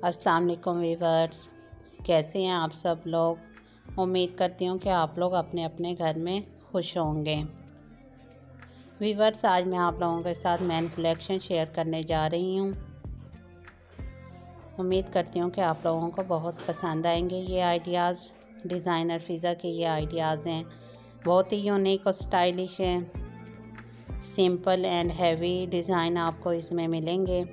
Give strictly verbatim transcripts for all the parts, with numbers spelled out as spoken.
अस्सलाम वालेकुम वीवर्स, कैसे हैं आप सब लोग। उम्मीद करती हूँ कि आप लोग अपने अपने घर में खुश होंगे। वीवर्स, आज मैं आप लोगों के साथ मैन कलेक्शन शेयर करने जा रही हूँ। उम्मीद करती हूँ कि आप लोगों को बहुत पसंद आएंगे ये आइडियाज़। डिज़ाइनर फ़िज़ा के ये आइडियाज़ हैं, बहुत ही यूनिक और स्टाइलिश हैं। सिंपल एंड हैवी डिज़ाइन आपको इसमें मिलेंगे।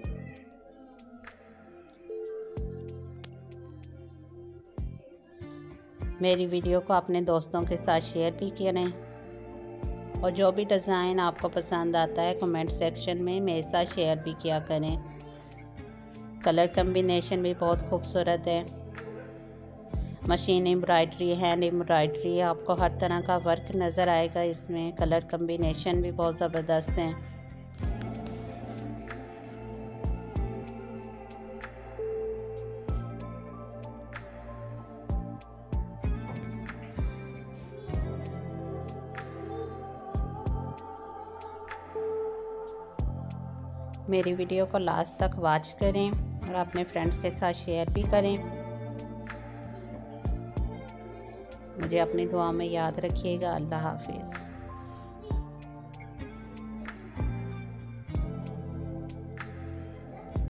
मेरी वीडियो को अपने दोस्तों के साथ शेयर भी करें और जो भी डिज़ाइन आपको पसंद आता है कमेंट सेक्शन में मेरे साथ शेयर भी किया करें। कलर कम्बिनेशन भी बहुत खूबसूरत है। मशीन एम्ब्रॉयडरी, हैंड एम्ब्रॉयडरी, आपको हर तरह का वर्क नज़र आएगा इसमें। कलर कम्बिनेशन भी बहुत ज़बरदस्त है। मेरी वीडियो को लास्ट तक वॉच करें और अपने फ्रेंड्स के साथ शेयर भी करें। मुझे अपनी दुआ में याद रखिएगा। अल्लाह हाफिज़।